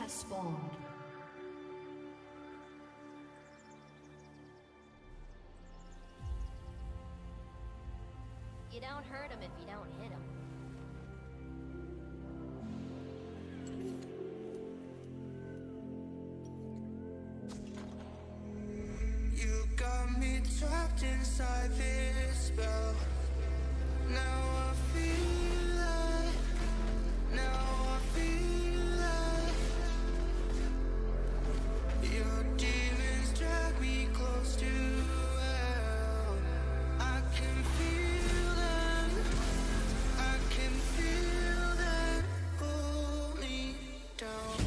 has spawned. You don't hurt him if you don't hit him. You got me trapped inside this spell. Now I feel like, now I feel like your demons drag me close to hell. I can feel them, I can feel them pull me down.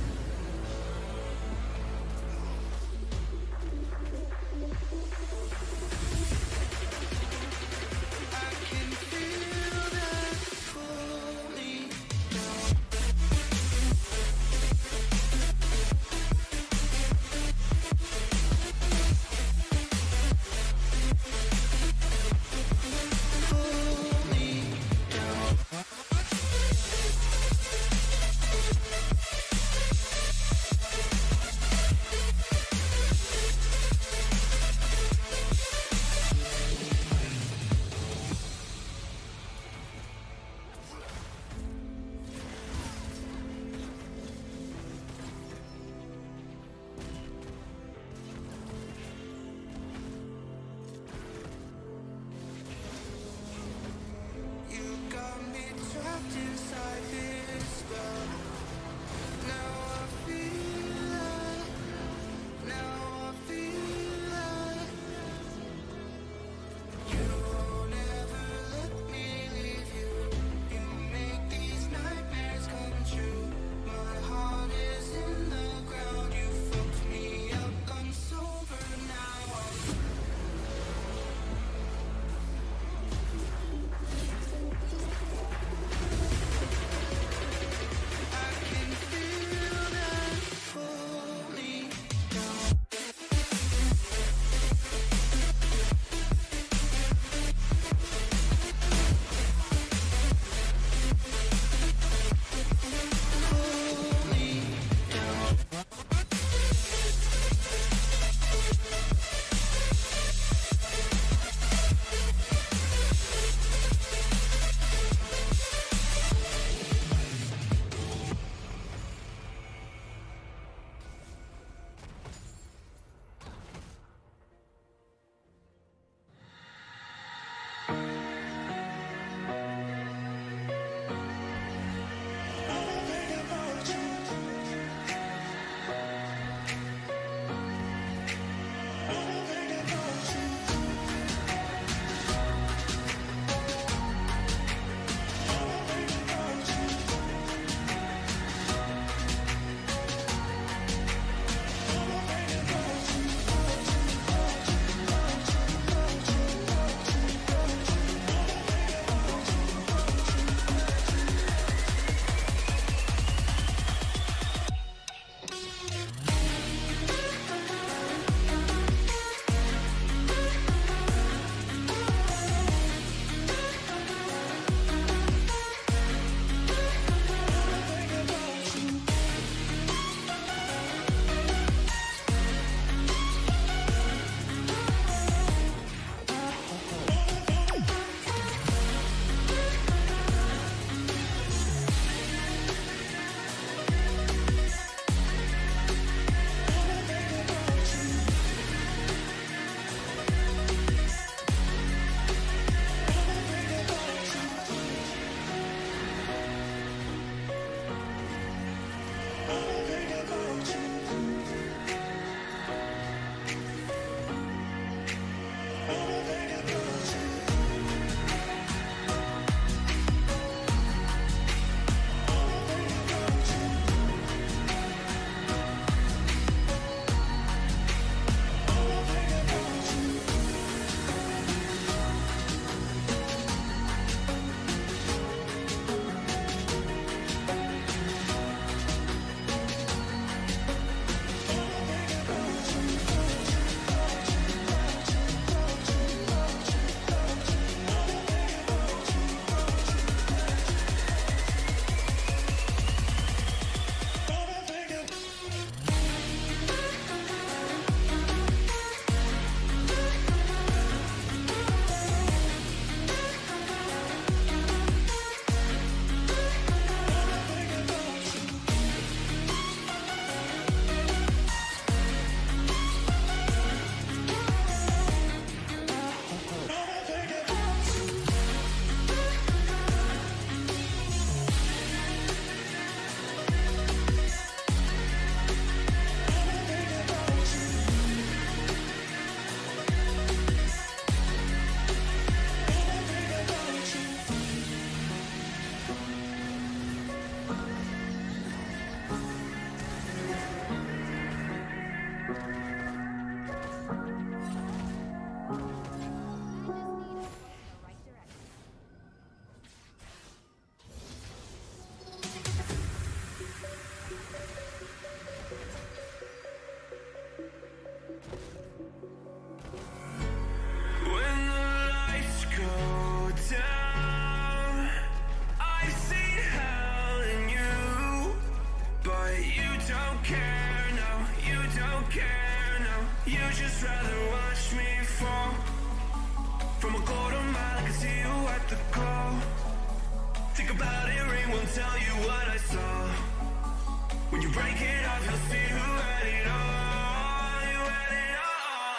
tell you what I saw. When you break it off, you'll see who had it all. You had it all.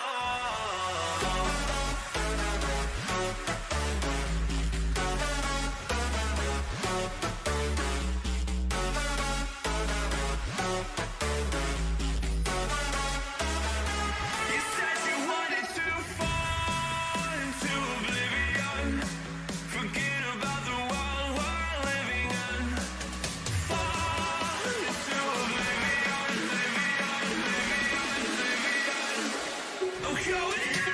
You said you wanted to fall into oblivion. Forget about the world we're living in. Fall into oblivion, oblivion. I'm going in.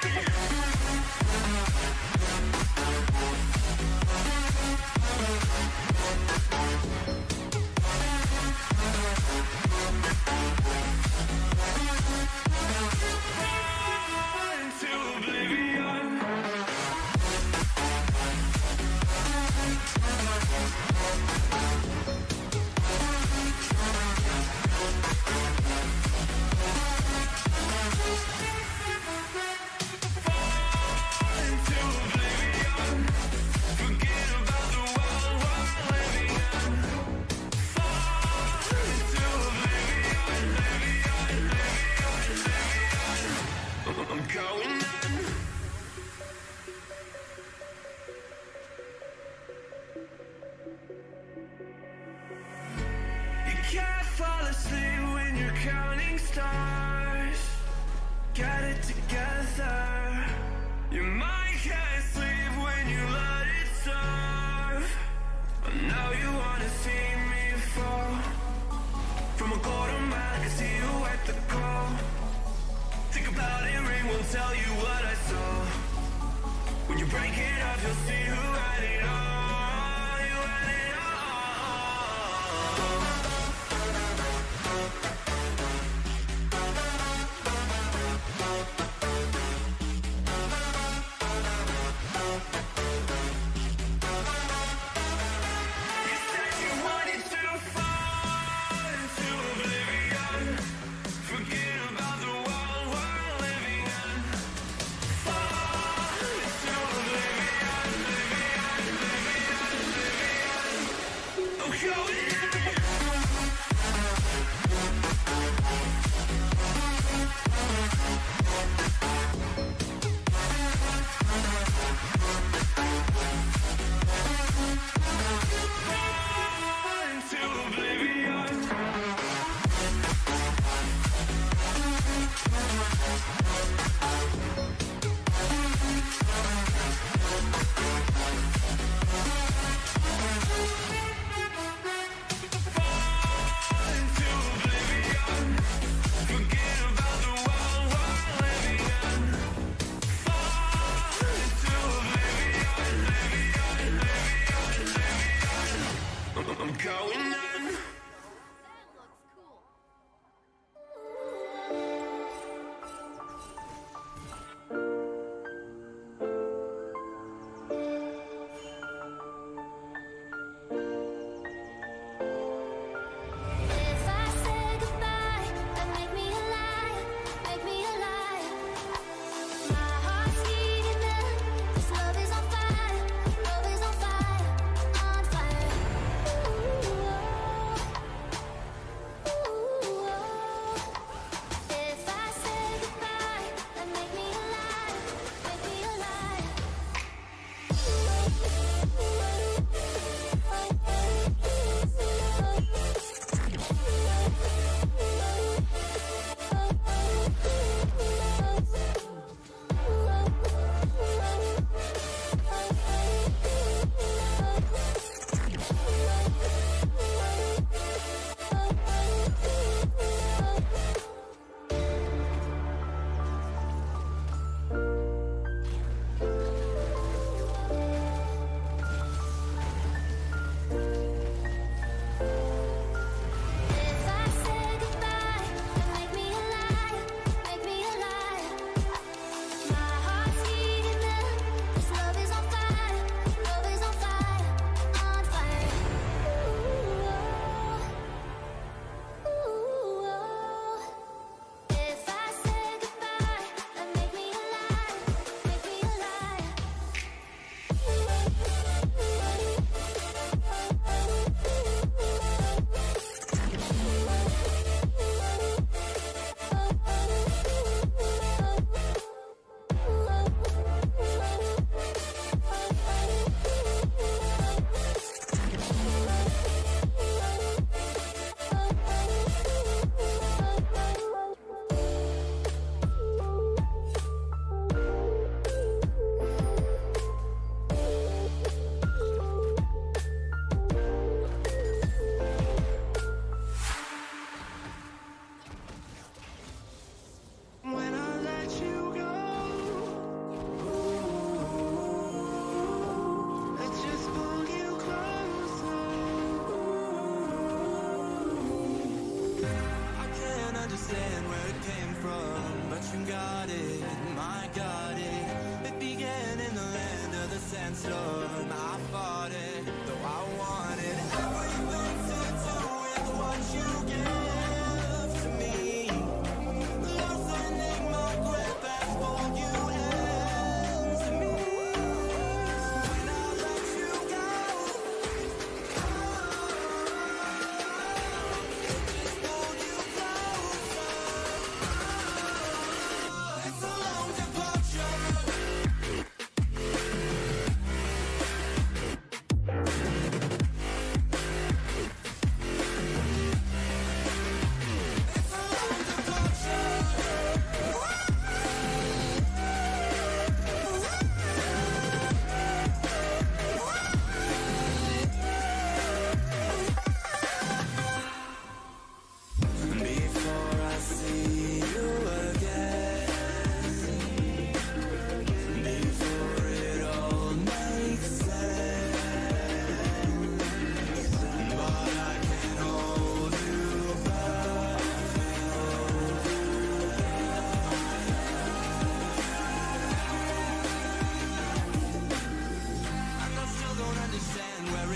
Into oblivion. Into oblivion. Forget about the world we're living in. Fall into oblivion, I'm going in. You can't fall asleep when you're counting stars. Get it together. Your mind can't sleep when you let it serve. I know you wanna see me fall. From a golden mile, I can see you at the call. Think about it, ring won't tell you what I saw. When you break it off, you'll see who had it all. You had it all.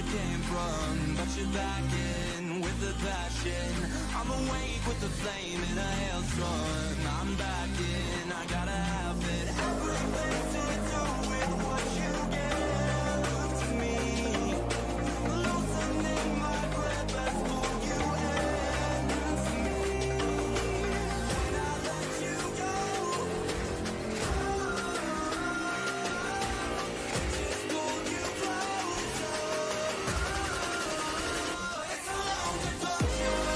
it came from, but you're back in with the passion. I'm awake with the flame in a hailstorm. I'm back in, I gotta have it. Everything to do with what you give to me. Loosening my grip as pull you into me. When I let you go, just pull you closer. It's a long departure.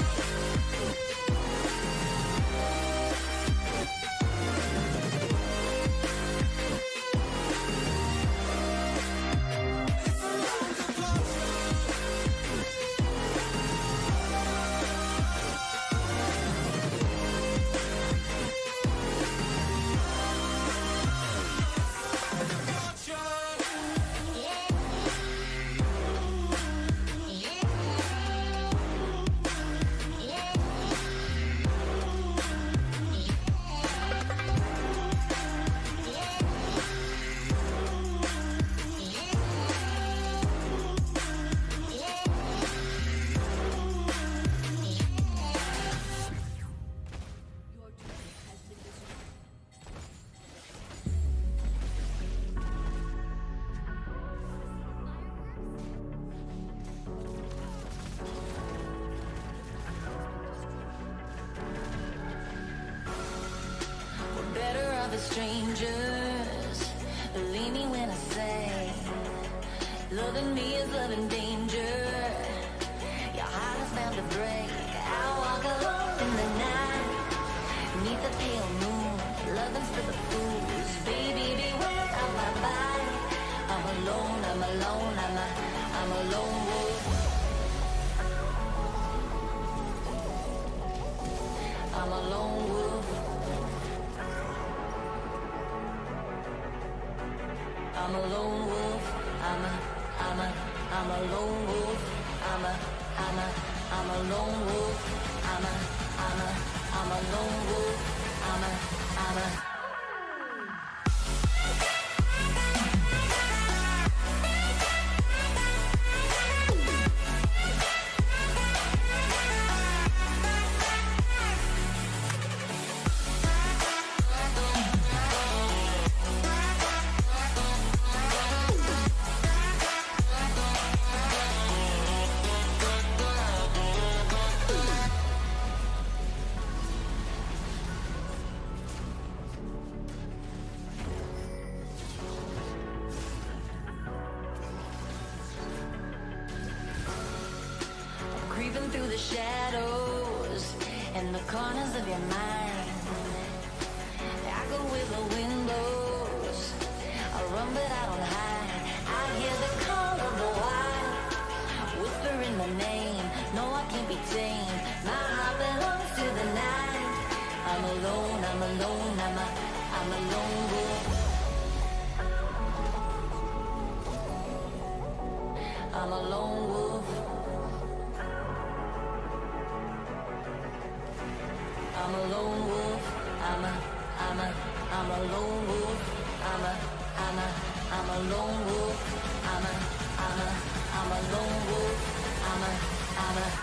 Better are the strangers. Believe me when I say, loving me is loving danger. Your heart is bound to break. I walk alone in the night, neath the pale moon. Loving's for the fools. Baby, beware of my body. I'm alone, I'm alone, I'm a lone wolf. I'm a lone wolf. I'm a lone wolf. I'm a lone wolf. I'm a lone wolf. I'm a lone wolf. I'm a creeping through the shadows and the corners of your mind. I go where the wind blows. I run but I don't hide. I hear the call of the wild, whispering my name. No, I can't be tamed. My heart belongs to the night. I'm alone, I'm alone, I'm a lone wolf. I'm a lone wolf. I'm a lone wolf. I'm a lone wolf. I'm a lone wolf. I'm a lone wolf. I'm a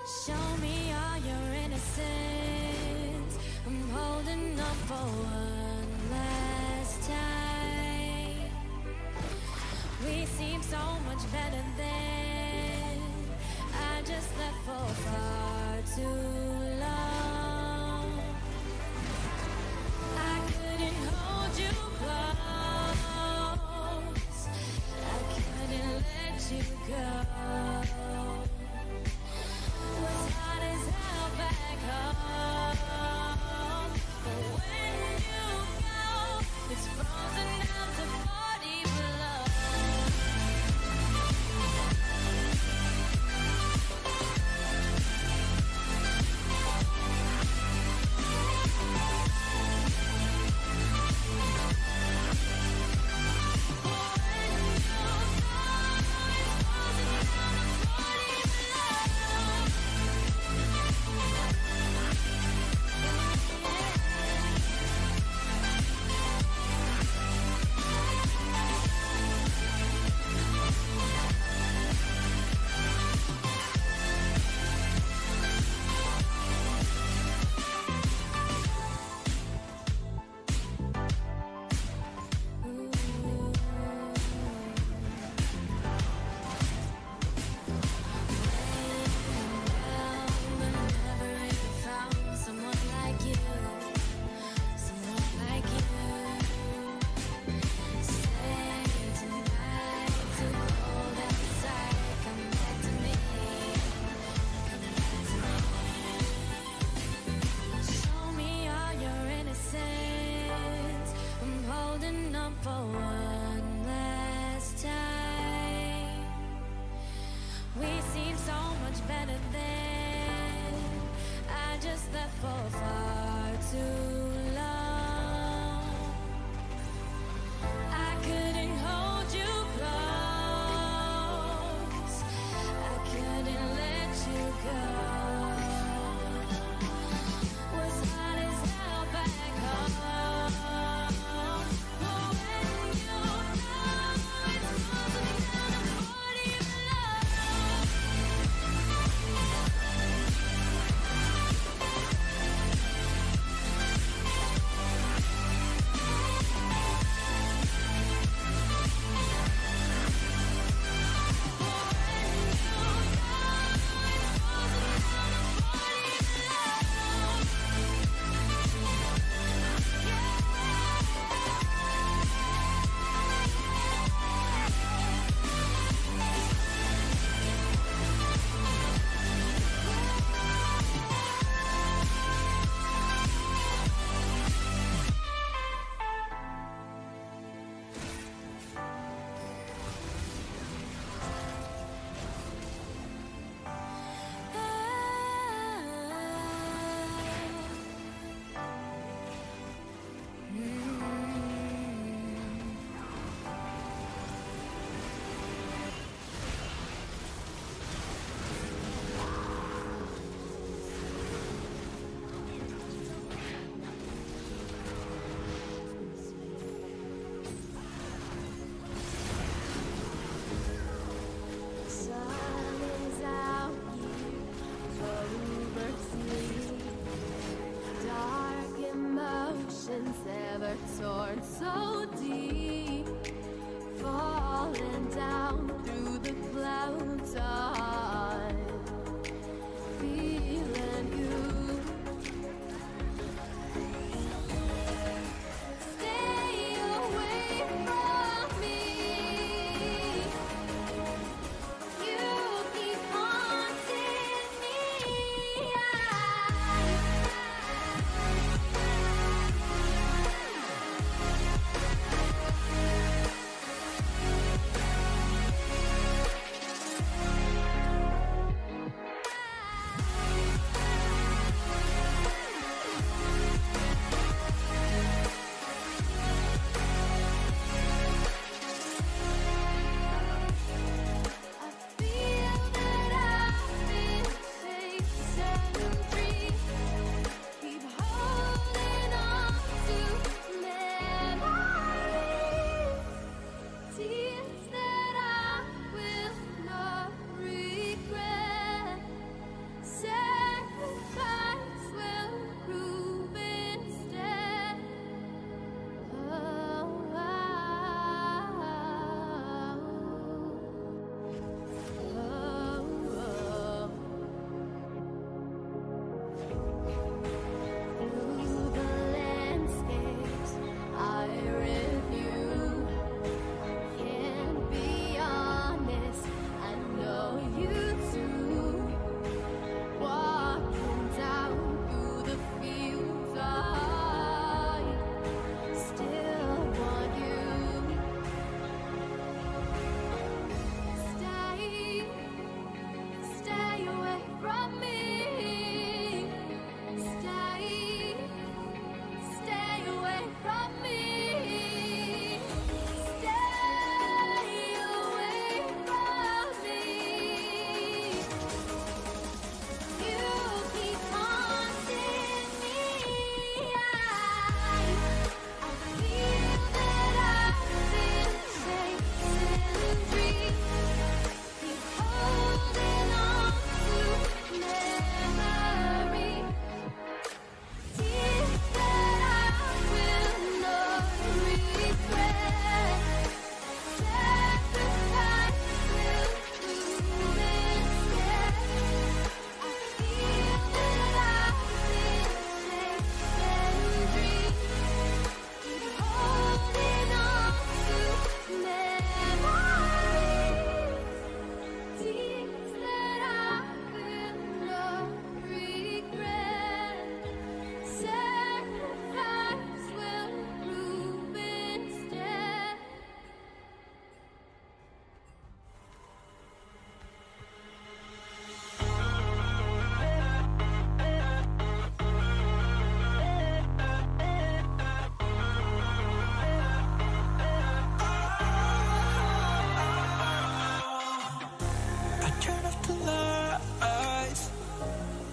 Show me all your innocence. I'm holding up for one last time. We seem so much better than I just left for far too long. I couldn't hold you close. I couldn't let you go. Was hot as hell back home, but when you go, it's frozen down to 40 below. For one last time, we seem so much better than I just left for far too long. I couldn't hold you close. I couldn't let you go. Was hot as hell back home. Ever torn so deep, falling down through the clouds on feeling you. Stay away from me. You keep haunting me.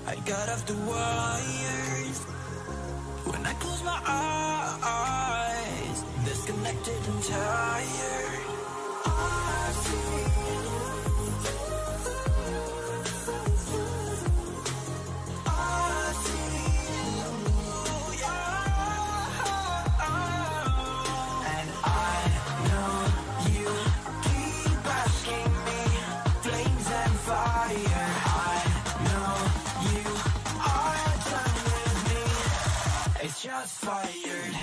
I got off the wires. When I close my eyes, disconnected and tired. I see you. I see you, yeah. And I know you keep asking me, flames and fire. I know you are done with me. It's just fired.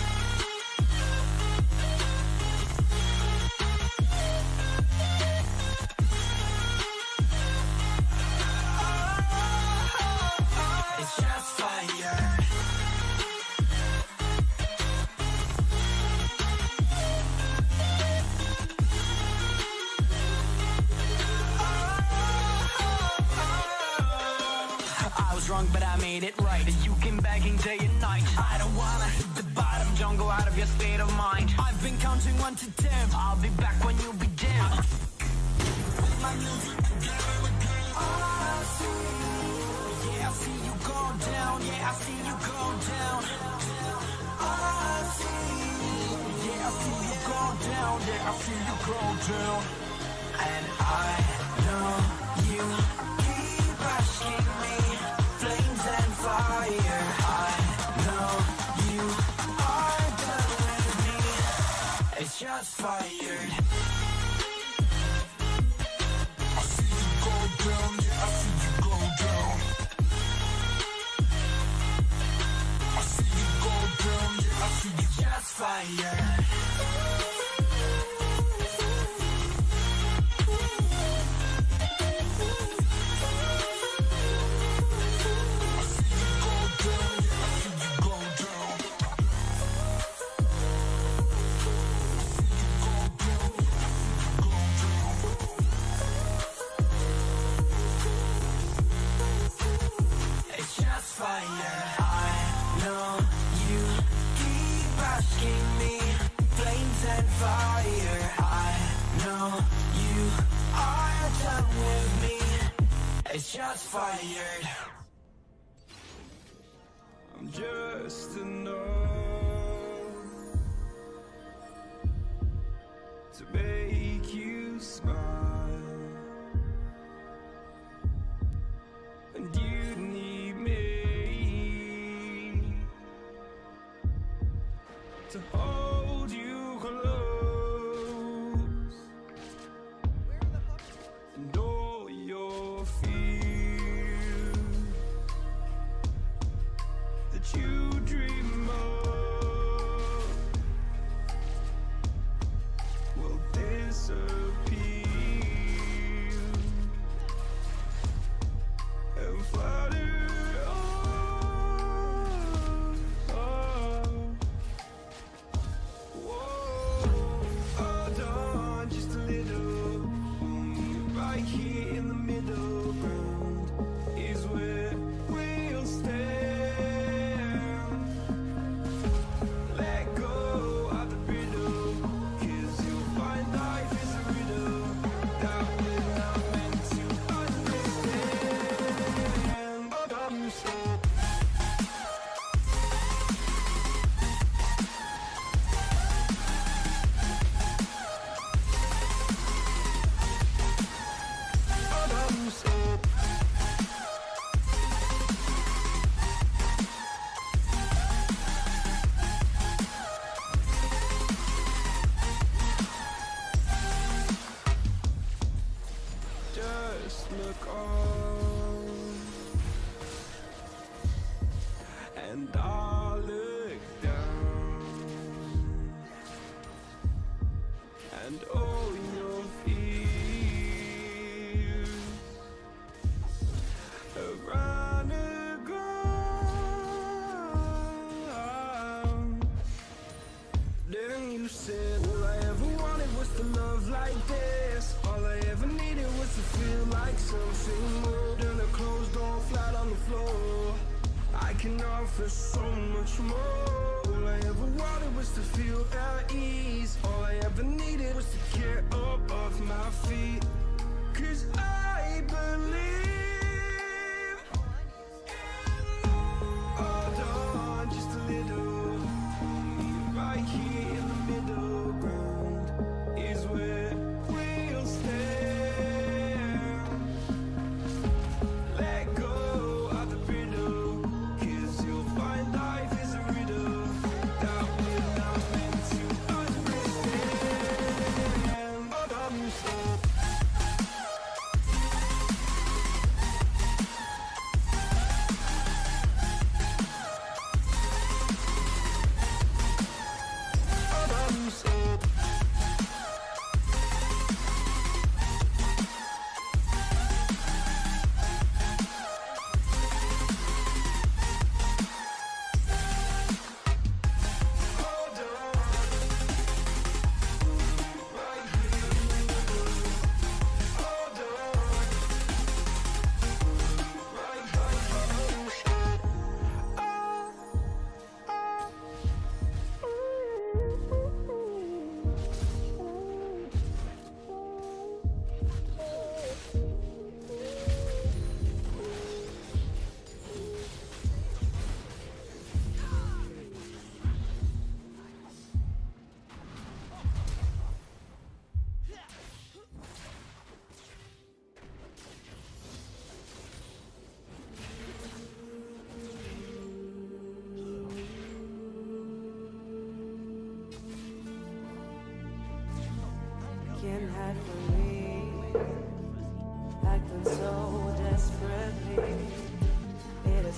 It's just fired. I was wrong, but I made it right. You came begging day and night. I don't wanna hit the bottom, don't go out of your state of mind. I've been counting 1 to 10. I'll be back when you be dim. With my music together again. I see you. Yeah, I see you go down. Yeah, I see you go down. I see you. Yeah, I see you go down. Yeah, I see you go down. And I know you keep asking me, flames and fire. I know you are done with me. It's just fired. I see you go down, yeah, I see you go down. I see you go down, yeah, I see you just fired. Fire. I know you keep asking me, flames and fire. I know you are done with me. It's just fired. I'm just enough to make you smile, and you need me to hold you close, and all your fears that you dream of will disappear and flutter. Just look on, and I'll look down, and all your fears around the ground. Then you said, all I ever wanted was to love like this. All I ever needed was to feel like something more than a closed door flat on the floor. I can offer so much more. All I ever wanted was to feel at ease. All I ever needed was to get up off my feet. 'Cause I believe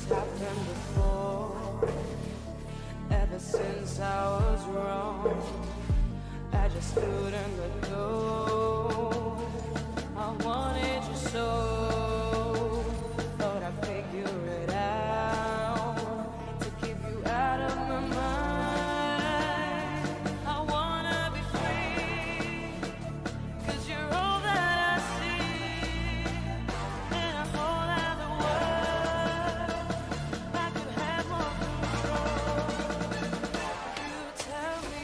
happened before. Ever since I was wrong, I just couldn't let go. I wanted you so, thought I'd figure it out to keep you out of my mind. I wanna be free, 'cause you're all that I see, and a whole other world I could have more control. You tell me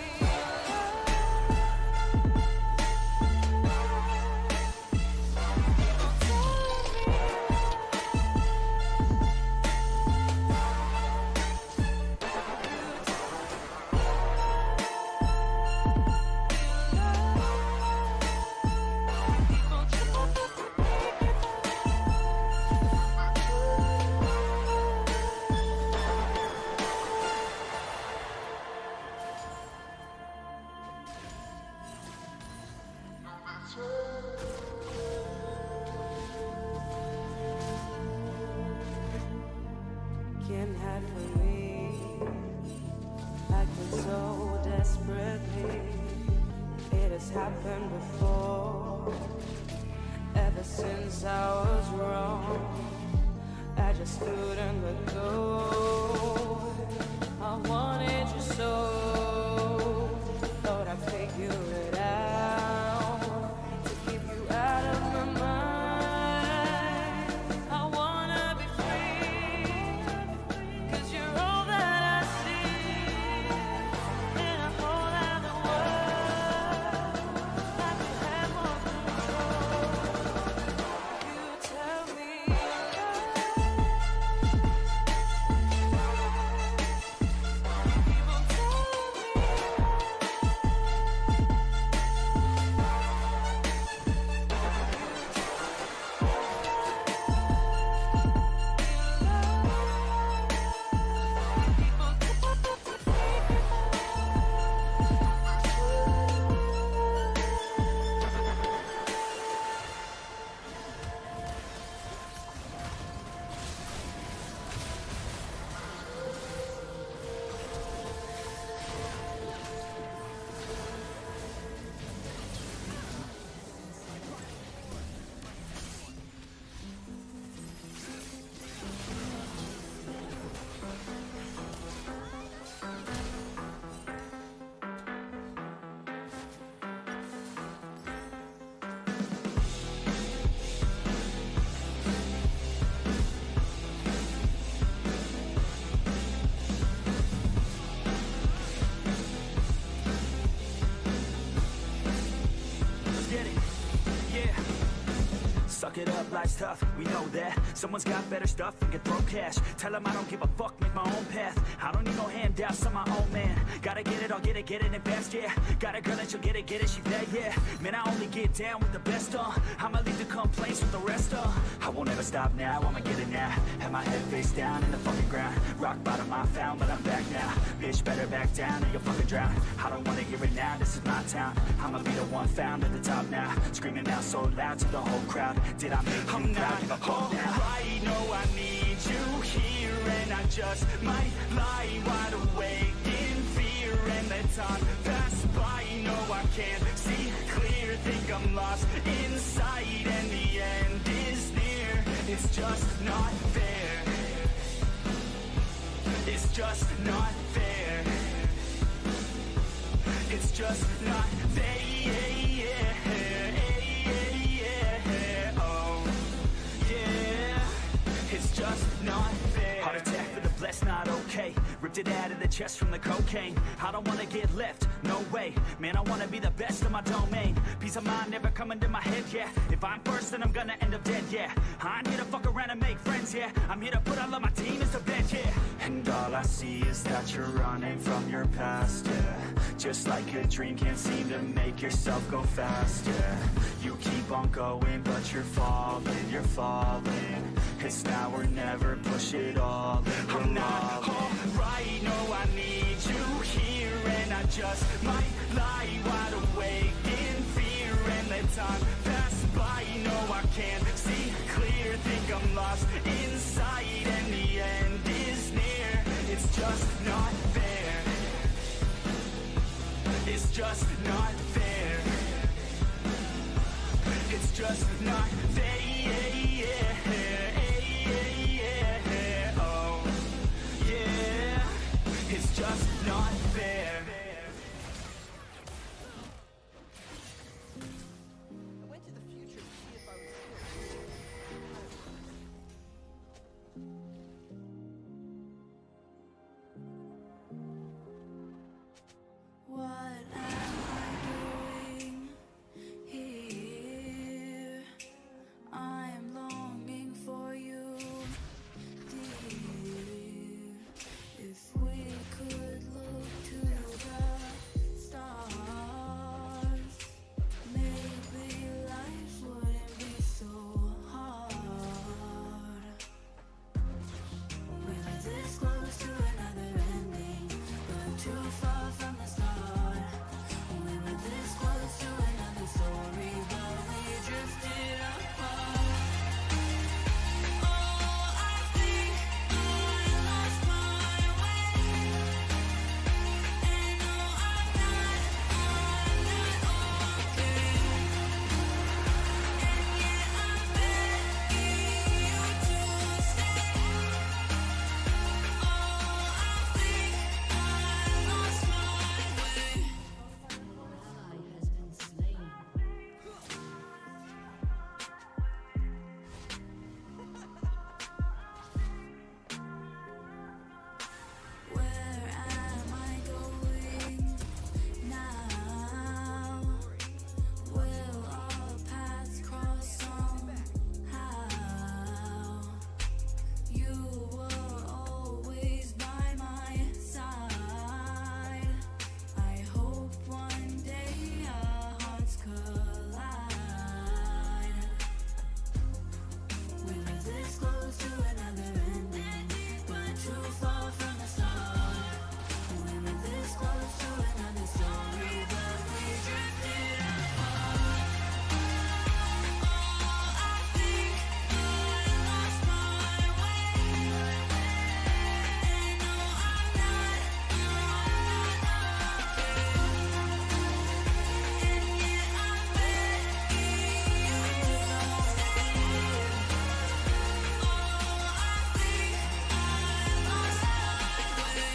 Kim had for me, acting so desperately. It has happened before. Ever since I was wrong, I just couldn't let go. I wanted you so, thought I'd figure it out to keep you out of my mind. I wanna be free, 'cause you're all that I see, in a whole other world I could have more control. You tell me people Suck it up, life's tough, we know that. Someone's got better stuff and can throw cash. Tell them I don't give a fuck, make my own path. I don't need no handouts, I'm my own man. Gotta get it, I'll get it and fast, yeah. Got a girl and she'll get it, she bad, yeah. Man, I only get down with the best, I'ma leave the complaints with the rest, I won't ever stop now, I'ma get it now. Have my head face down in the fucking ground. Rock bottom I found, but I'm back now. Bitch, better back down or you'll fucking drown. I don't wanna hear it now, this is my town. I'ma be the one found at the top now. Screaming out so loud to the whole crowd. Did I make you proud? Give a fuck now. Alright, no, I need you here, and I just might lie wide awake in fear and let time pass by. No, I can't see clear, think I'm lost inside, and the end is near. It's just not fair. It's just not fair. It's just not fair. It's just not fair. Heart attack for the blessed, not okay. Ripped it out of the chest from the cocaine. I don't wanna get left, no way. Man, I wanna be the best of my domain. Peace of mind never coming to my head, yeah. If I'm first, then I'm gonna end up dead, yeah. I'm here to fuck around and make friends, yeah. I'm here to put all of my team as the bench, yeah. And all I see is that you're running from your past, yeah. Just like a dream, can't seem to make yourself go faster. You keep on going, but you're falling. It's now or never, push it all in. I'm not alright, no, I need you here, and I just might lie wide awake in fear and let time pass by. No, I can't see clear, think I'm lost inside, and the end just not fair. It's just not fair. It's just not fair. Oh, yeah. It's just not fair. I went to the future to see if I was here. What am I doing here? I'm longing for you, dear. If we could look to the stars, maybe life wouldn't be so hard. We were this close to another ending, but too far from the start. We were this close to another story, but we drifted apart. Oh, I think I lost my way. And no, I'm not okay. And yet I'm begging you to stay. Oh, I think I lost my way. Where am I going now? Will our paths cross somehow? You were always by my side. I hope one day our hearts collide. We were this close to another ending, but too far from the start. We were this close to another story, but we drifted apart. Oh, I think I lost my way. And no, I'm not okay. And yet I'm begging you to stay. Oh, I think I lost my way.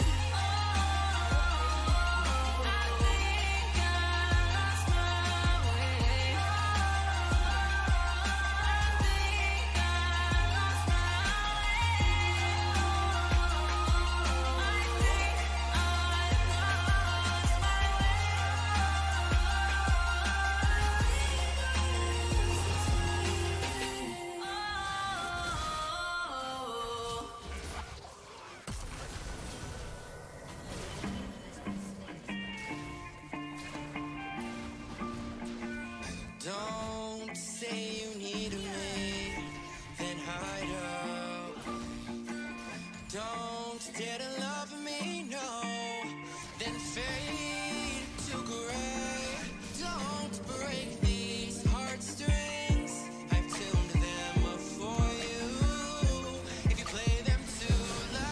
Oh, I think I lost my way. Don't say you need me, then hide out. Don't dare to love me, no, then fade to gray. Don't break these heartstrings, I've tuned them for you. If you play them too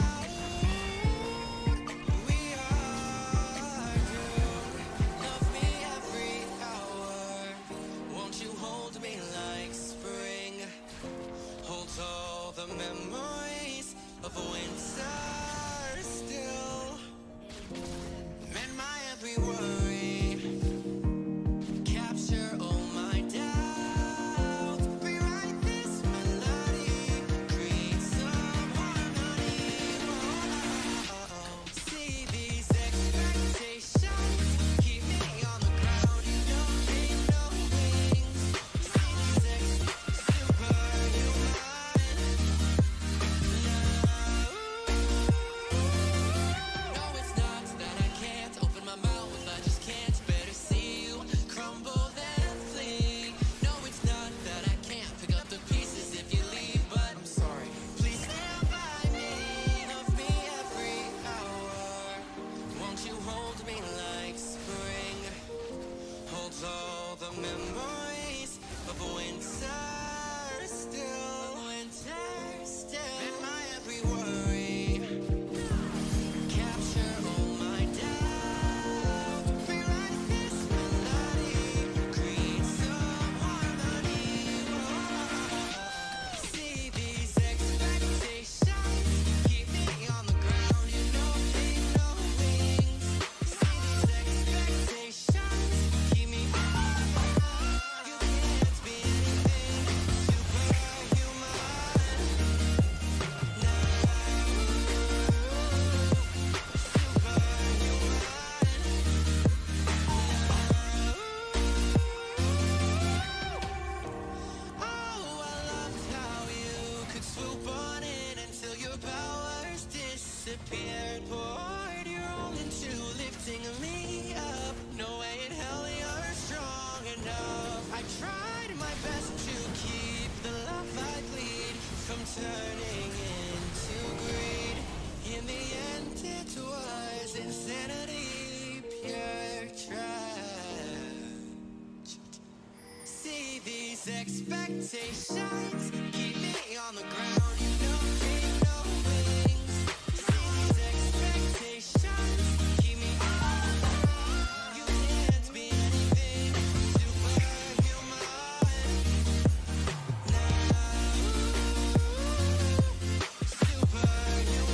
loud, we are doomed. Love me every hour. Won't you hold me like spring? Hold all the memories of a winter still. Mend my It was insanity, pure trash. See these expectations keep me on the ground. You know they no wings. See these expectations keep me on the ground. You can't be anything superhuman now. Superhuman.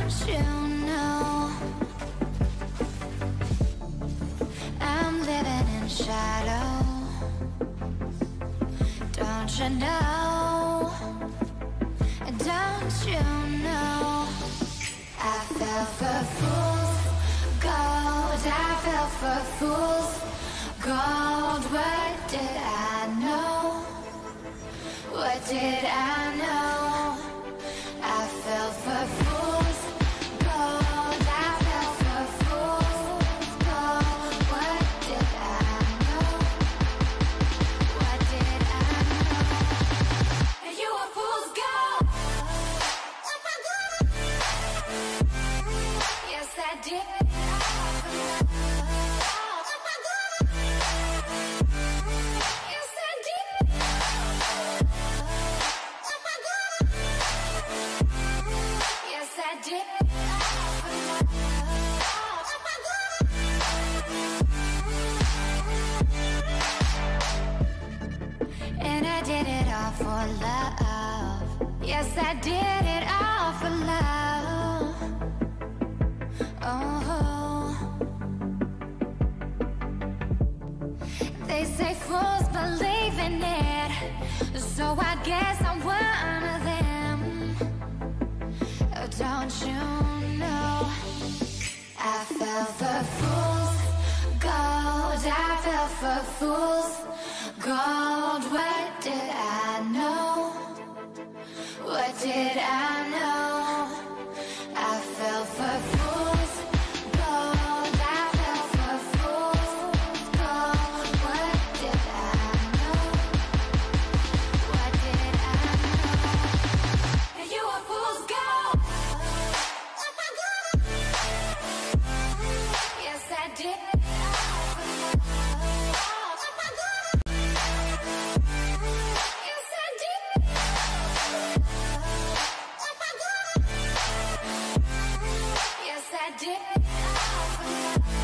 Don't you know I'm living in shadow? Don't you know? Don't you know? I fell for fools gold. I fell for fools gold. What did I know? What did I know? I fell for fools gold. I fell for fools gold. What did I know? What did I know? And you were fool's gold. Yes, I did. Yes, I did. Yes, I did. And I did it all for love. Yes, I did it all for love. Oh, they say fools believe in it, so I guess I'm one of them. Oh, don't you know? I fell for fools gold. I fell for fools gold. What did I know? What did I know? I fell for fools gold. I fell for fools gold. What did I know? What did I know? And you were fool's gold. Yes, I did. Yes, I did. Yes, I did.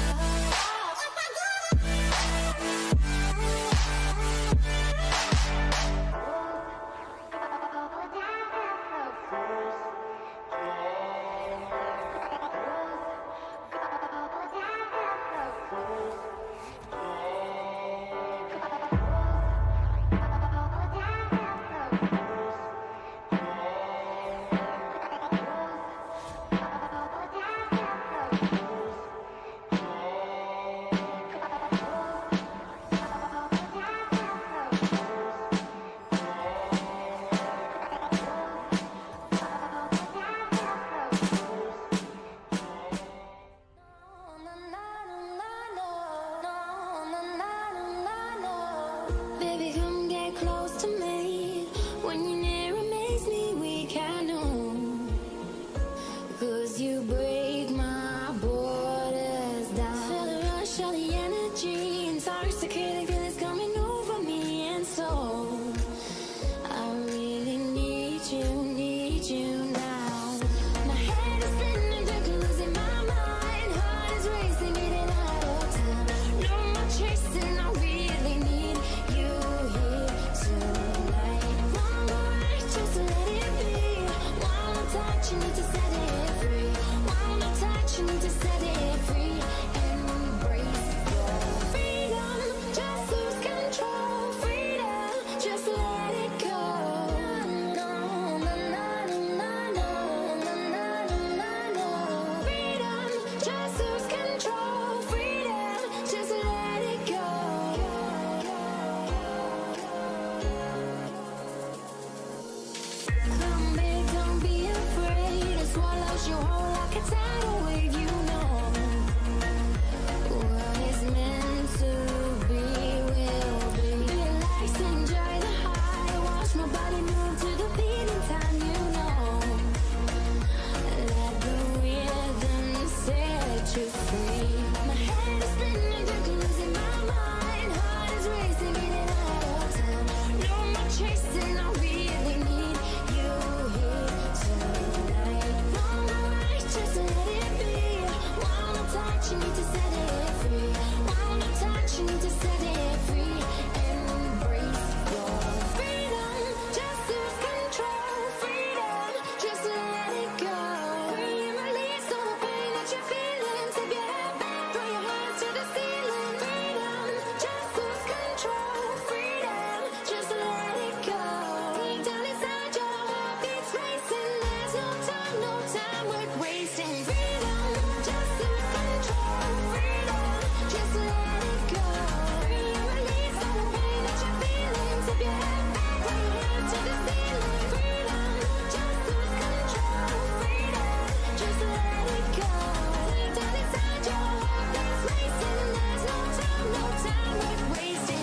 Baby, come get close to me. When you're near, amaze me, weak, I know. 'Cause you break my borders down. Feel the rush of the energy, intoxicating feelings coming over me, and so I really need you now. My head is spinning, drunk, losing my mind. Heart is racing, getting out of time. No more chasing, I really need you here tonight. One more night, just let it be. One more touch, you need to set it free. One more touch, you need to set it free. Embrace your freedom, just lose control. Freedom, just let it go. No, no, no, no, no, no, no, no, no. Freedom, just lose control. Freedom, just let it go. Come big, don't be afraid. It swallows you whole like a tidal wave. You know what is meant to be will be. Relax, enjoy the high. Watch my body move to the beat in time. You know, let the rhythm set you free. My head is spinning, drunk, losing my mind. Heart is racing, getting out of time. No more chasing, I really need you here tonight. One more night, just let it be. that you're feeling. Tip your head back, throw your hands to the ceiling. Freedom, just lose control. Freedom, just let it go. Deep down inside your heart beats racing. There's no time worth wasting. Freedom, just lose control. Freedom, just let it go. Free and release all the pain that you're feeling. Tip your head back, throw your hands to the ceiling. Freedom, just lose control. Freedom, just let it go. Deep down inside your heart beats racing. There's no time worth wasting.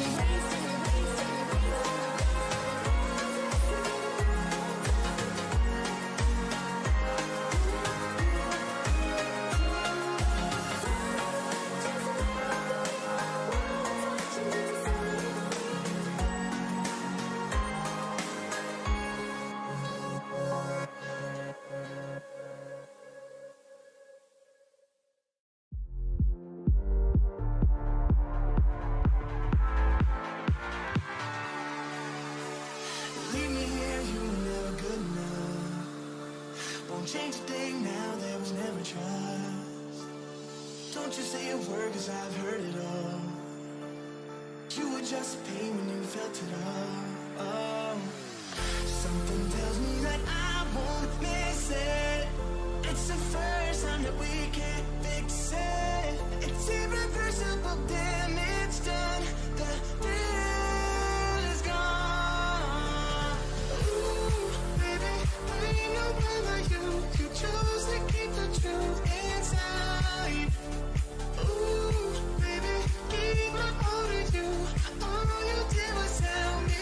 Leave me here, you were never good enough. Won't change a thing now, there was never trust. Don't you say a word, cause I've heard it all. You were just pain when you felt it all. Oh. Something tells me that I won't miss it. It's the first time that we can't fix it. It's irreversible damage done. The thrill is gone. Ooh, baby, I ain't no one like you. You chose to keep the truth inside. Ooh, baby, keep my all to you. All you did was tell me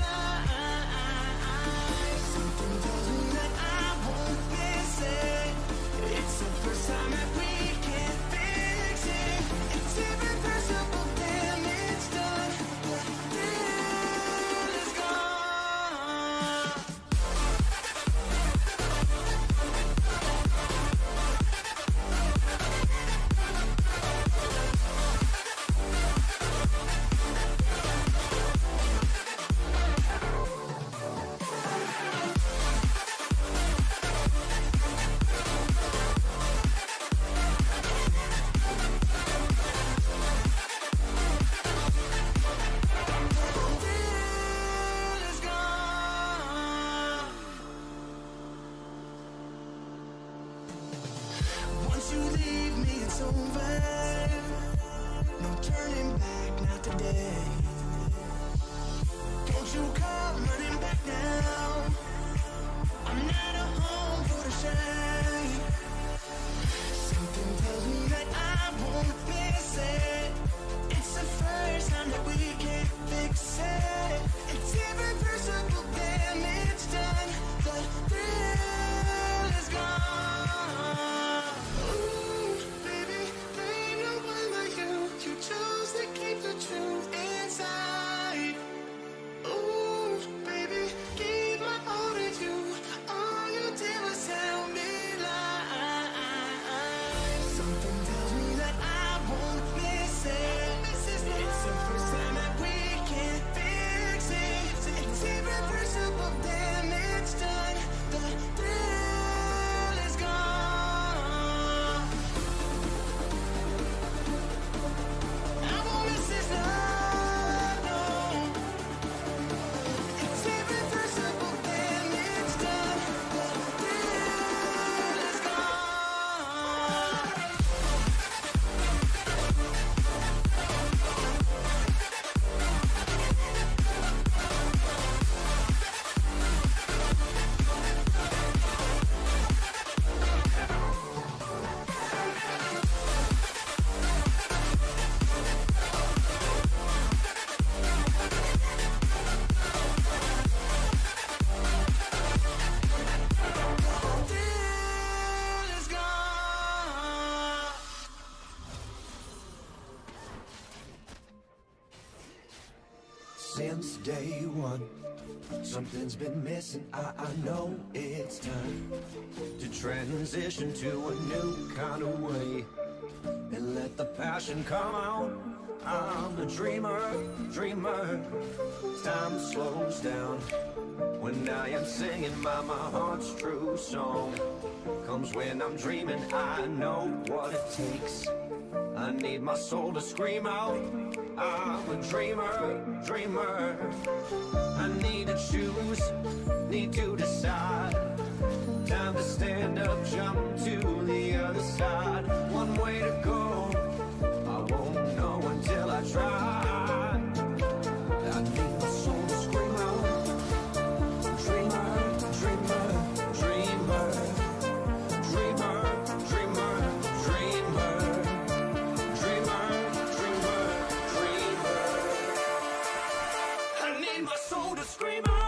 lies. Something tells me that I won't miss it. It's the first time that we can't fix it. It's irreversible damage done. The thrill is gone. Thrill is gone. Once you leave me, it's over. No turning back, not today. Don't you come running back now. I'm not a home for the shame. Something tells me that I won't miss it. It's the first time that we can't fix it. It's irreversible damage done. The thrill is gone. Ooh, baby, there ain't no one like you. You chose to keep the truth inside. Ooh, baby, keep my all to you. All you did was tell me lies. Something tells me that I won't miss it. It's the first time that we can't fix it. It's irreversible damage done. The thrill is gone. I won't miss this love, no. It's irreversible damage done. The thrill is gone. Thrill is gone. Since day one, something's been missing. I know it's time to transition to a new kind of way and let the passion come out. I'm a dreamer. Time slows down when I am singing my heart's true song. comes when I'm dreaming. I know what it takes. I need my soul to scream out. I'm a dreamer, dreamer. I need to choose, need to decide. Time to stand up, jump to the other side. One way to go, I won't know until I try. I need my soul to scream out. Dreamer, dreamer, dreamer. Dreamer, dreamer, dreamer. Dreamer, dreamer, dreamer. I need my soul to scream out.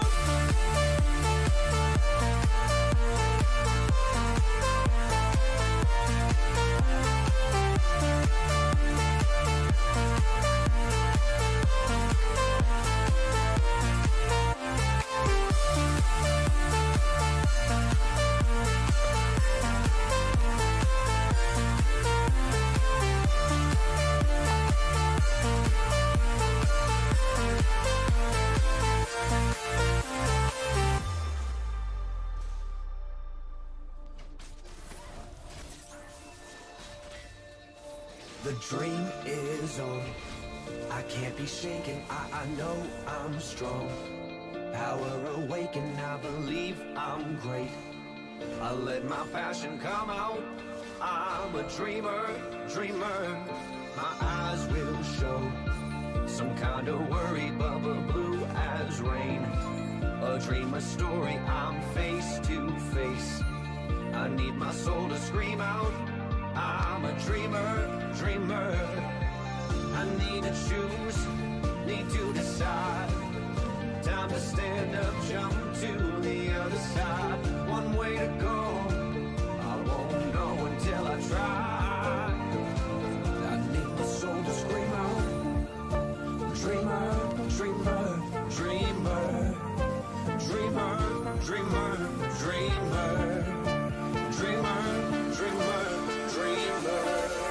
The dream is on. I can't be shaken. I know I'm strong. Power awakened. I believe I'm great. I let my passion come out. I'm a dreamer, dreamer. My eyes will show some kind of worry, bubble blue as rain. A dream, a story. I'm face to face. I need my soul to scream out. I'm a dreamer, dreamer. I need to choose, need to decide. Time to stand up, jump to the other side. One way to go, I won't know until I try. I need my soul to scream out. Dreamer, dreamer, dreamer. Dreamer, dreamer, dreamer. Dreamer, dreamer, dreamer.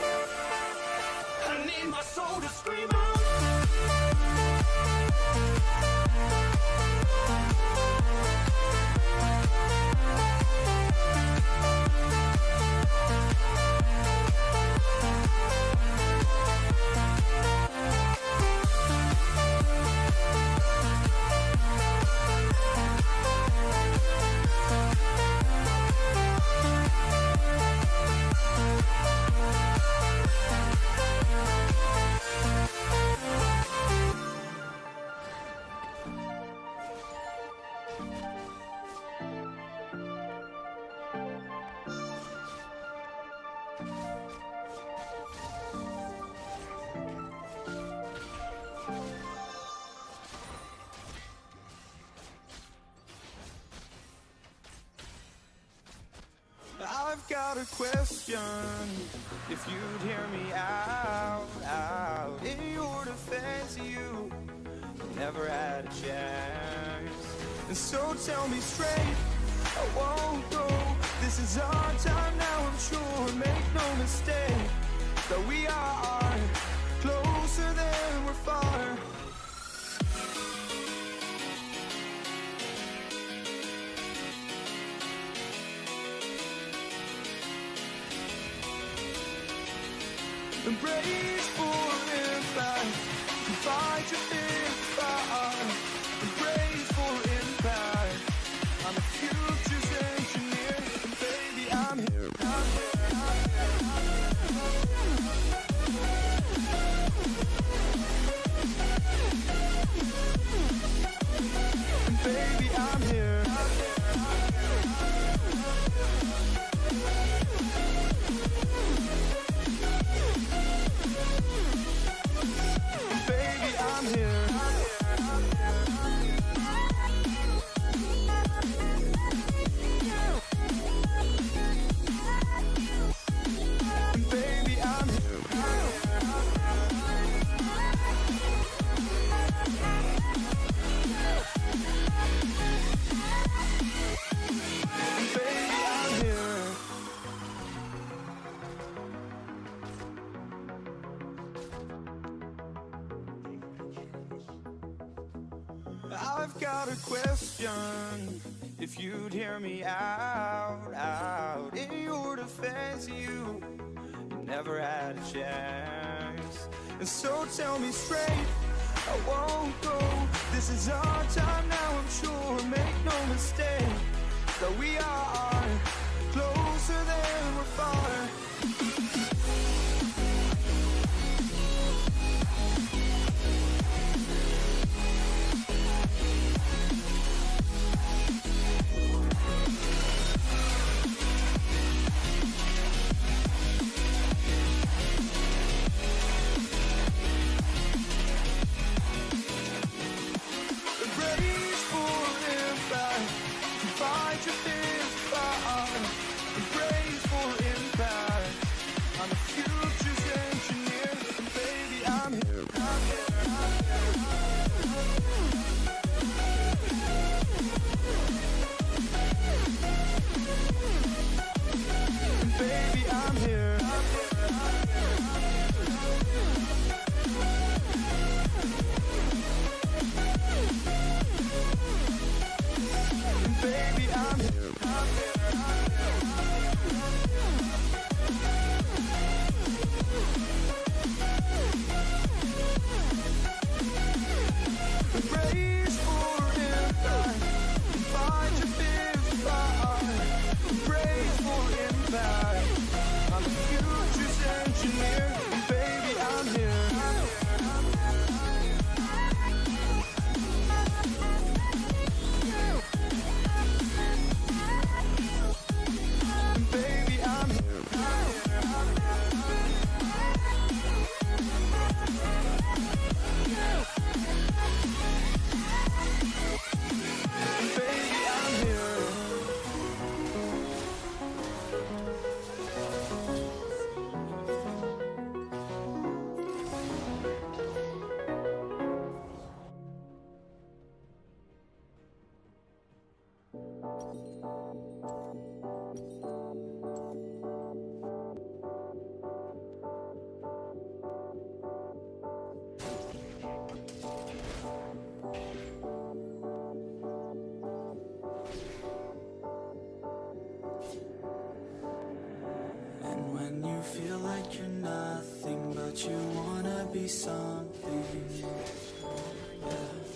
I need my soul to scream out. I've got a question, if you'd hear me out. In your defense, you never had a chance. And so tell me straight, I won't go. This is our time now, I'm sure. Make no mistake, that we are closer than we're far. Embrace for impact, fight your fear fire. Embrace for impact, I'm the future's engineer. And baby, I'm here, I'm here, I'm here. And baby, I'm here, I'm here. I've got a question, if you'd hear me out. In your defense, you never had a chance. And so tell me straight, I won't go. This is our time now, I'm sure. Make no mistake that we are closer than we're far. Feel like you're nothing, but you wanna be something. Yeah.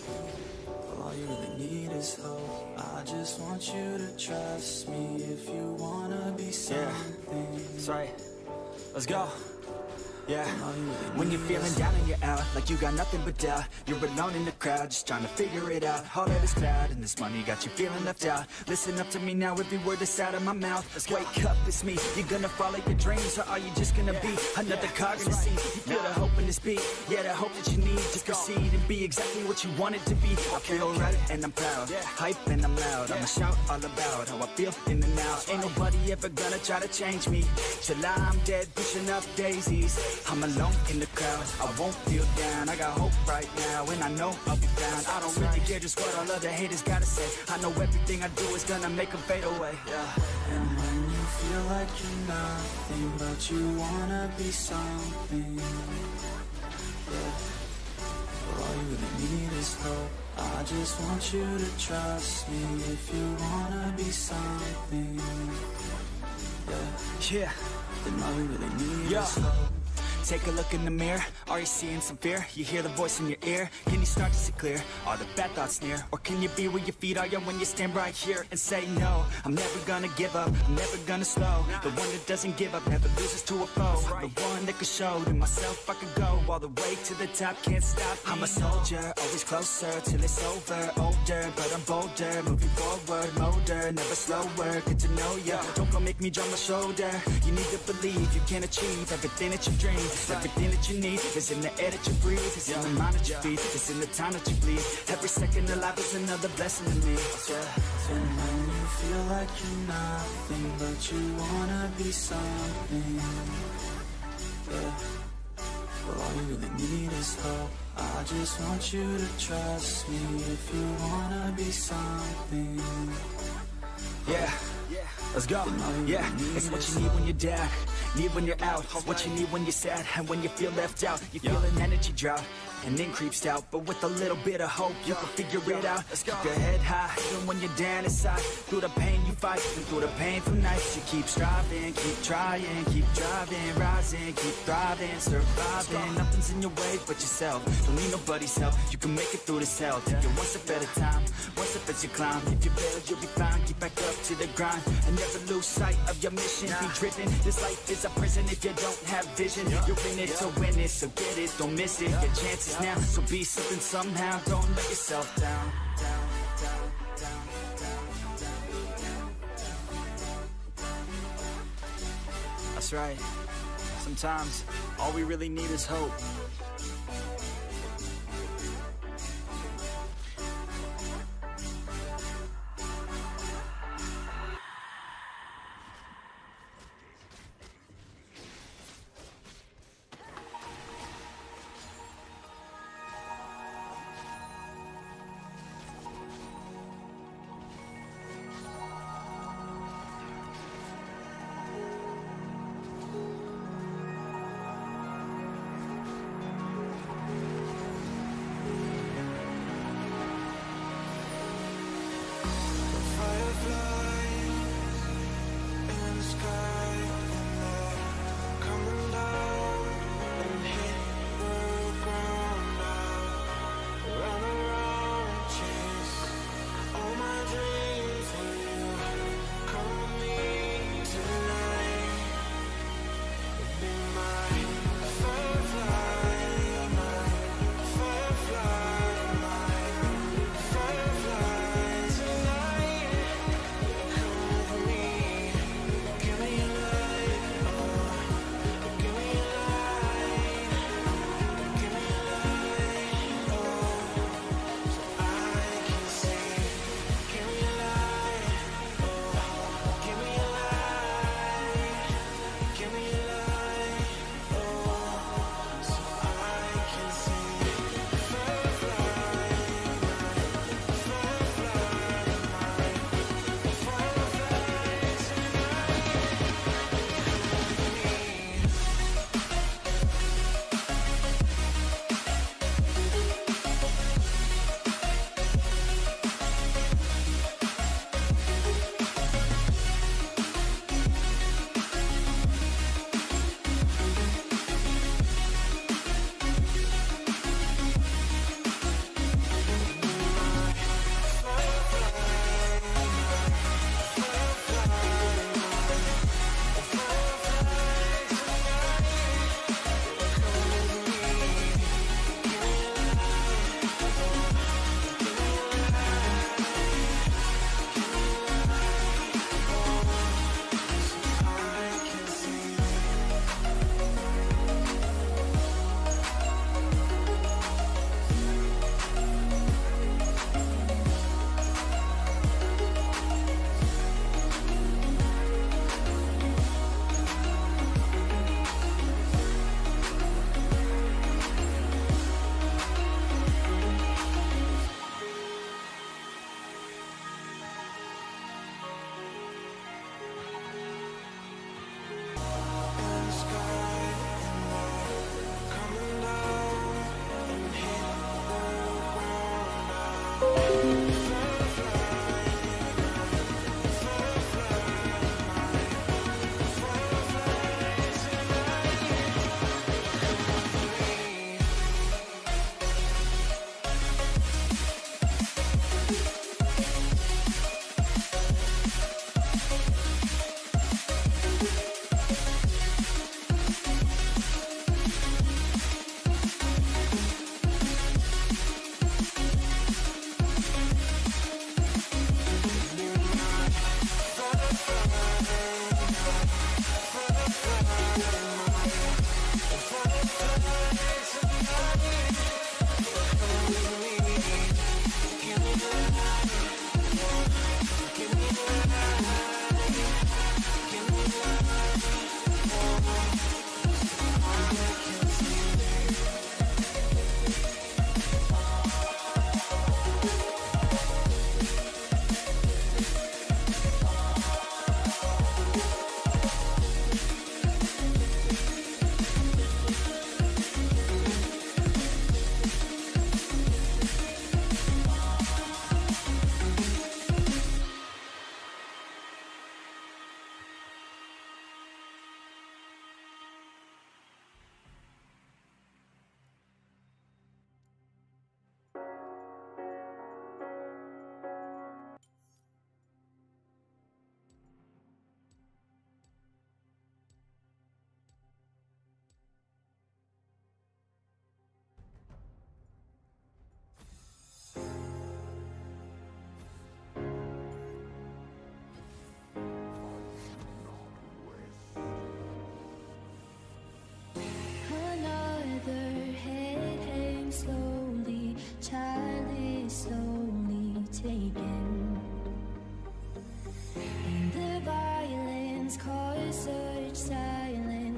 Well, all you really need is hope. I just want you to trust me if you wanna be something. Yeah, that's right. Let's go. Yeah, when you're feeling down and you're out, like you got nothing but doubt, you're alone in the crowd, just trying to figure it out. All of this cloud and this money got you feeling left out. Listen up to me now, every word that's out of my mouth. Wake up, it's me. You're gonna follow your dreams, or are you just gonna be another cog in the sea? You feel the hope in this beat, yeah, the hope that you need to proceed and be exactly what you want it to be. I feel right and I'm proud, hype and I'm loud. I'ma shout all about how I feel in the now. Ain't nobody ever gonna try to change me till I'm dead, pushing up daisies. I'm alone in the crowd, I won't feel down. I got hope right now, and I know I'll be found. I don't really care just what all other haters gotta say. I know everything I do is gonna make them fade away. And when you feel like you're nothing, but you wanna be something. Yeah. Well, all you really need is hope. I just want you to trust me if you wanna be something. Yeah. Then all you really need is hope. Take a look in the mirror, are you seeing some fear? You hear the voice in your ear, can you start to see clear? Are the bad thoughts near? Or can you be where your feet are when you stand right here and say no? I'm never gonna give up, I'm never gonna slow. The one that doesn't give up never loses to a foe. The one that could show to myself I could go all the way to the top, can't stop me. I'm a soldier, always closer till it's over. Older, but I'm bolder, moving forward, motor, never slower. Good to know ya, don't go make me drop my shoulder. You need to believe you can achieve everything that you dream. Everything that you need is in the air that you breathe. It's in the mind that you feed, it's in the time that you bleed. Every second of life is another blessing to me. And when you feel like you're nothing, but you wanna be something. Yeah. Well, all you really need is hope. I just want you to trust me if you wanna be something. Yeah. Let's go. Yeah, it's what you need when you're down. need when you're out, what you need when you're sad, and when you feel left out. You feel an energy drought, and then creeps out, but with a little bit of hope, you can figure it out. Keep your head high, even when you're down inside. Through the pain you fight, and through the painful nights, you keep striving, keep trying, keep driving, rising, keep thriving, surviving. Nothing's in your way but yourself. Don't need nobody's help. You can make it through this hell. Take it one step at a time, one step as you climb. If you fail, you'll be fine. Get back up to the grind, and never lose sight of your mission. Be driven. This life is a prison if you don't have vision. You're in it to win it, so get it, don't miss it. Your chances now, so be something somehow. Don't let yourself down. That's right. Sometimes all we really need is hope.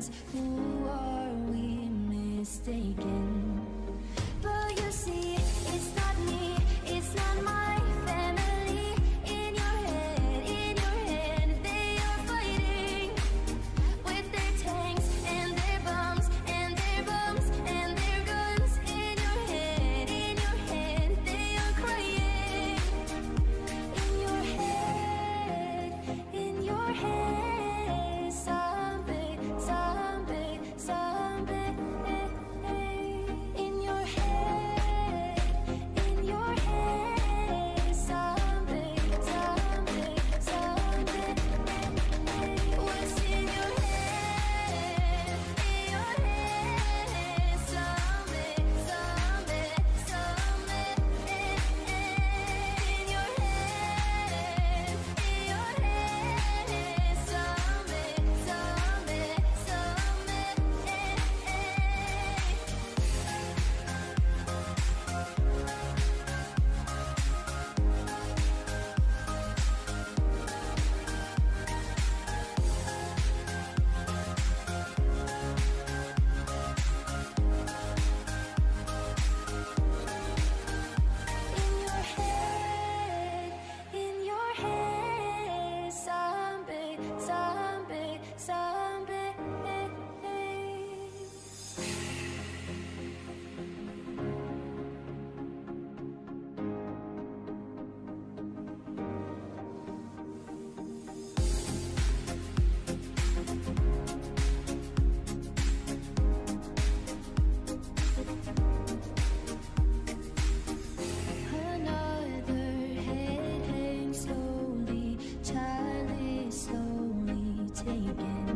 silence. Who are we mistaken? But you see, it's not me, it's not my family. In your head, they are fighting with their tanks and their bombs and their bombs and their guns. In your head, they are crying. In your head, zombie, zombie, zombie. In your head, zombie, zombie, zombie. What's in your head? In your head, zombie, zombie, zombie. In your head, zombie, zombie, in your head, zombie, zombie, zombie. Another head hangs slowly, child is slowly taken,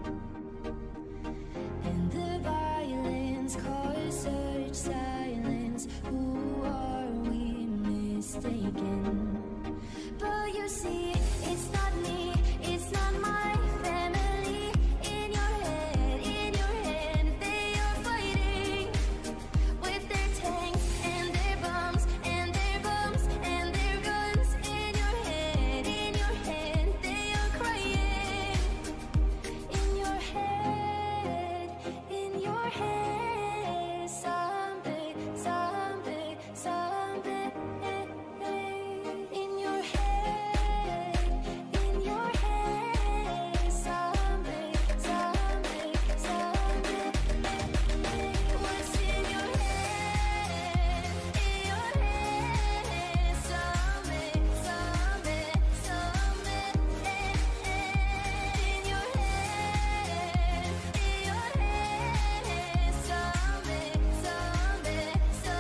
and the violence causes such silence. Who are we mistaken? But you see, it's not me, it's not my family. In your head, they are fighting with their tanks and their bombs and their bombs and their guns. In your head, they are crying. In your head, zombie, zombie, zombie. In your head, zombie, zombie, zombie. What's in your head? In your head, zombie, zombie, zombie. In your head, zombie, zombie,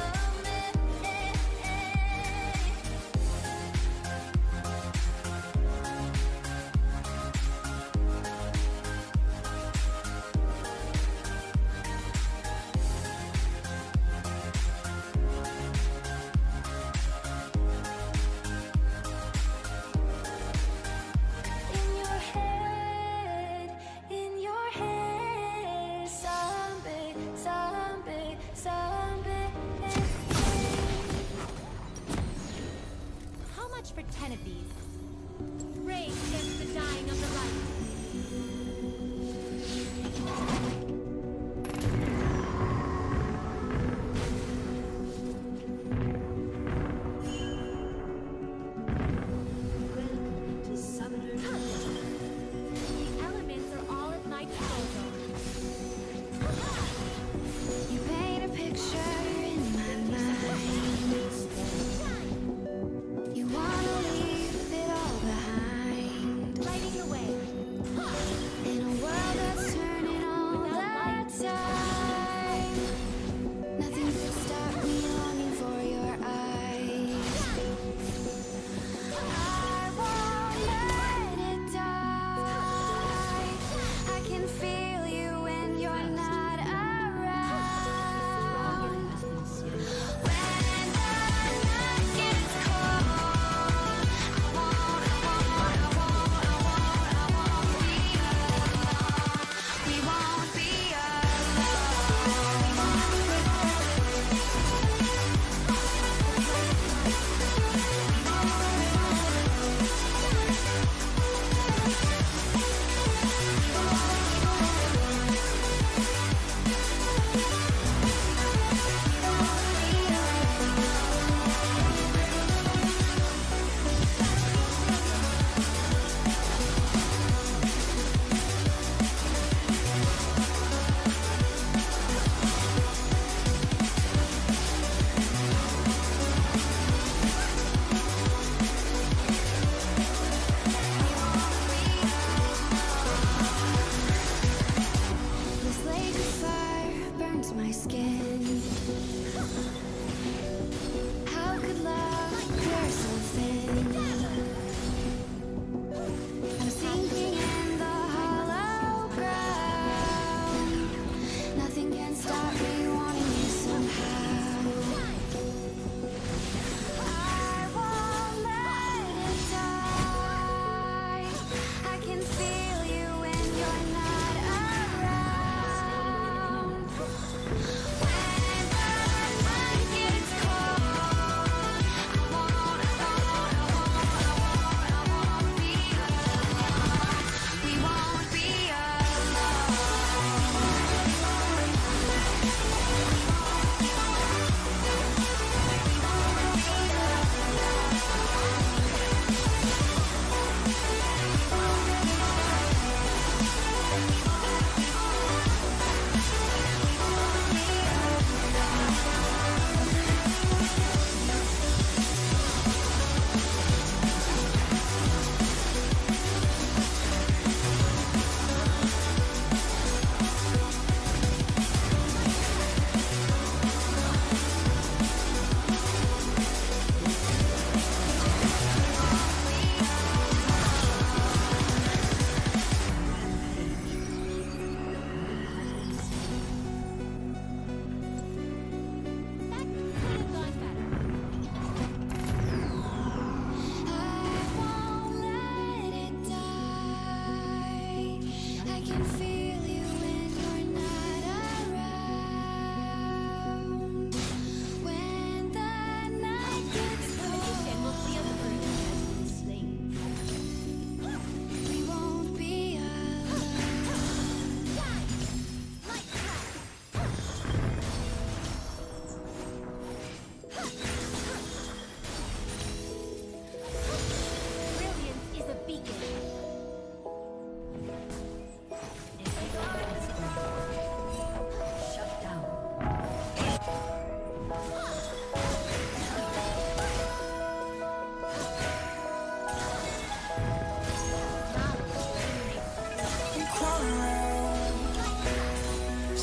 in your head, zombie, zombie, zombie. How much for 10 of these? Rage against the dying of the light. The elements are all at my disposal. You paint a picture in my mind. You wanna leave it all behind. Lighting the way. In a world that's turning all the time, nothing could stop me longing for your eyes. I won't let it die. I can feel you when you're not around. When the night gets cold, I won't be alone. We won't be alone.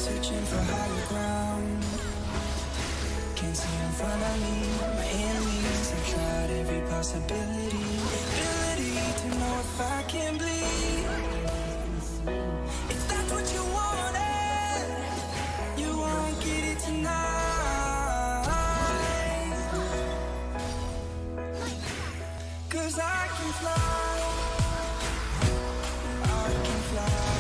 searching for higher ground. Can't see in front of me, my enemies. I've tried every possibility, ability to know if I can bleed. If that's what you wanted, you won't get it tonight. 'Cause I can fly, I can fly.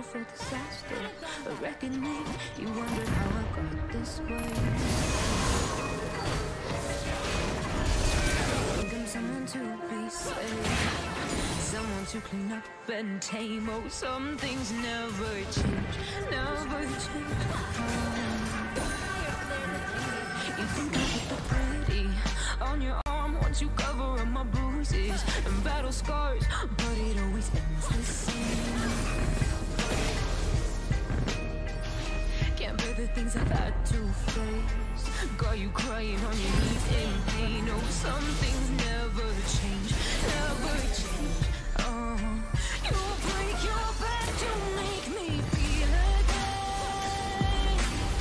for disaster, a reckoning. You wondered how I got this way. Think I'm someone to be saved, someone to clean up and tame. Oh, some things never change, never change. You think I put the pretty on your arm once you cover up my bruises and battle scars, but it always ends the same. Can't bear the things I've had to face. Got you crying on your knees in pain. Oh, some things never change, never change. You break your back to make me feel again.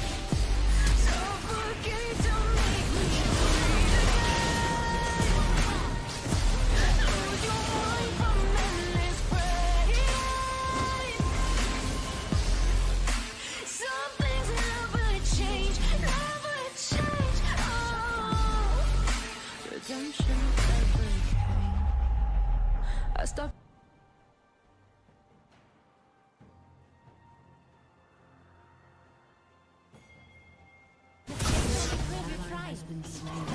Suffocate to make me breathe again. Lose your mind from endless pain. Some things never change, never change. Oh, redemption never came. I stopped. Has been slain.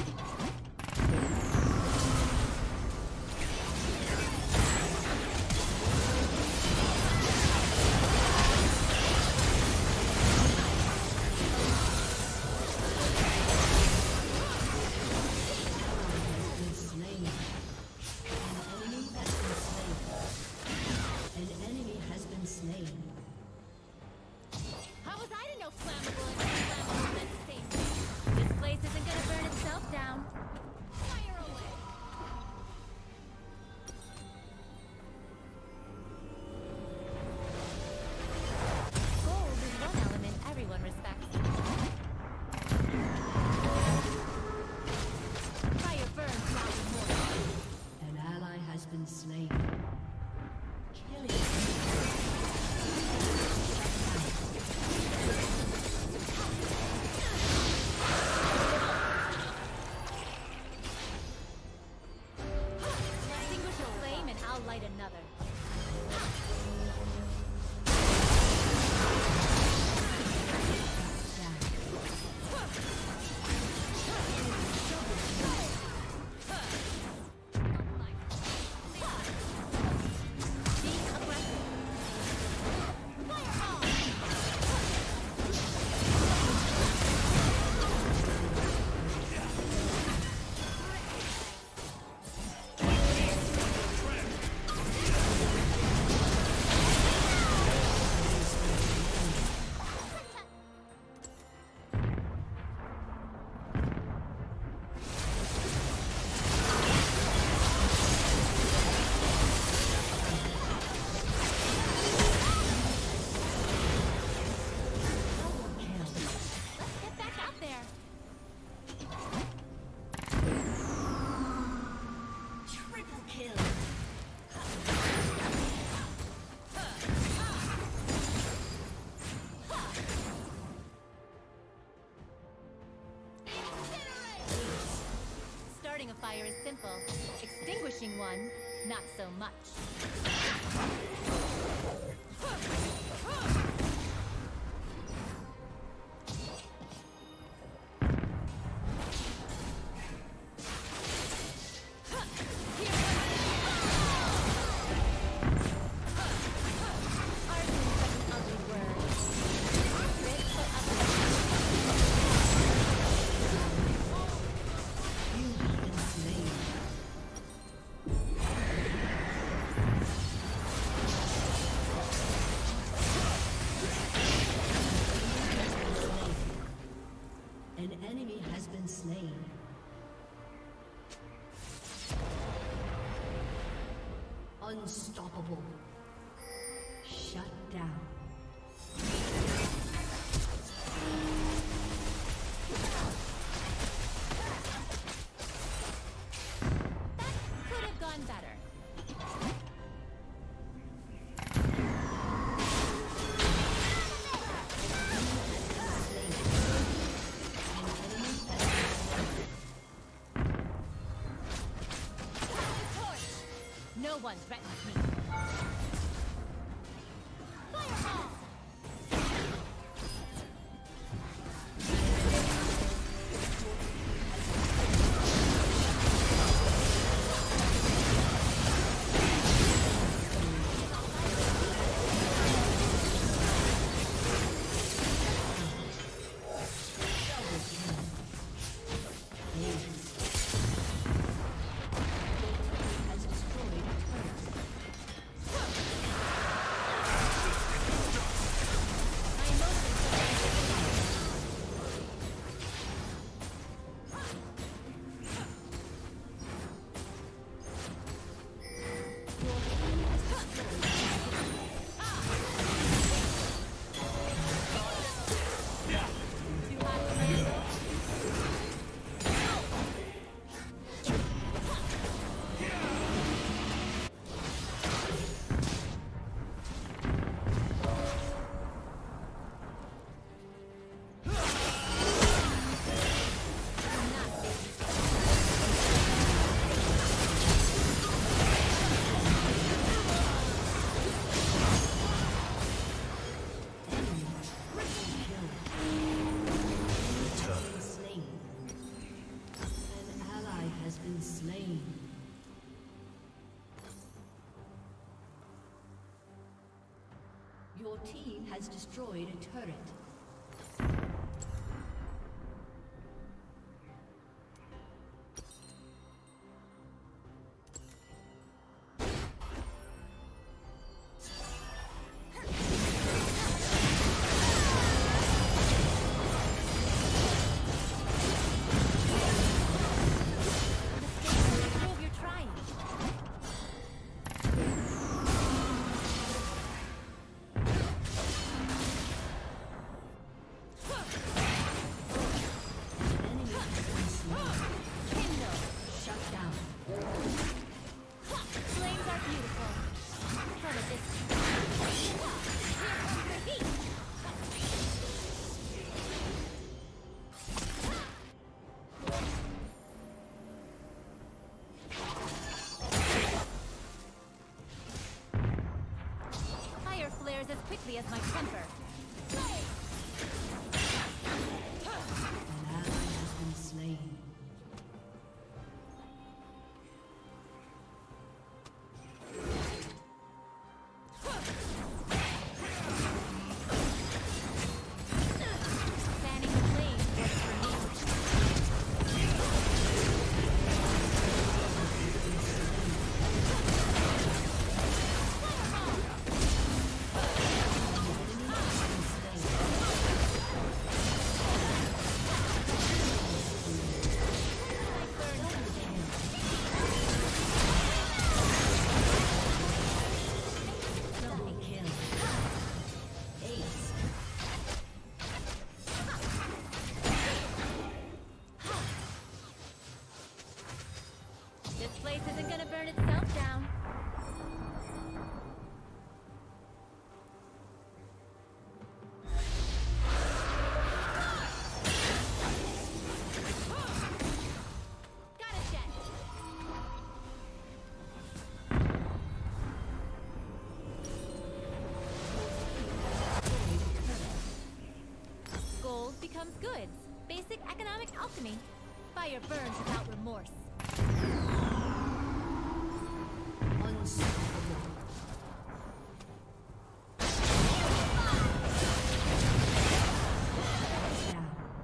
How was I to know flammable and inflammable meant the same thing? This place isn't gonna burn itself down. Fire away! Gold is one element everyone respects. Fire burns now with more. An ally has been slain. Killing. Extinguish a flame and I'll light another. Starting a fire is simple. Extinguishing one, not so much. An enemy has been slain. Unstoppable. Shut down. Could have gone better. No one threatens me. Fire on! Your team has destroyed a turret. Prove you're trying. Kindle. Shut down. Flames are beautiful. From a distance. Here comes the heat. Fire flares as quickly as my temper. An ally has been slain. Fanning the flames works for me. Double kill. Ace. This place isn't gonna burn itself down. Got a jet. Gold becomes goods. Basic economic alchemy. Fire burns without remorse. Unstoppable. Down.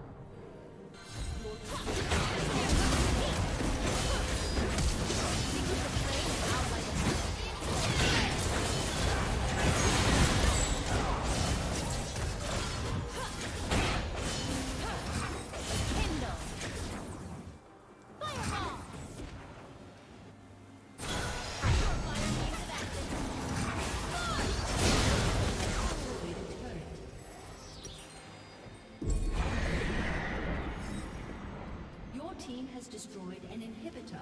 Kindle. Fireball. Your team has destroyed an inhibitor.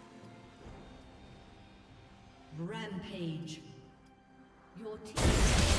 Rampage. Your team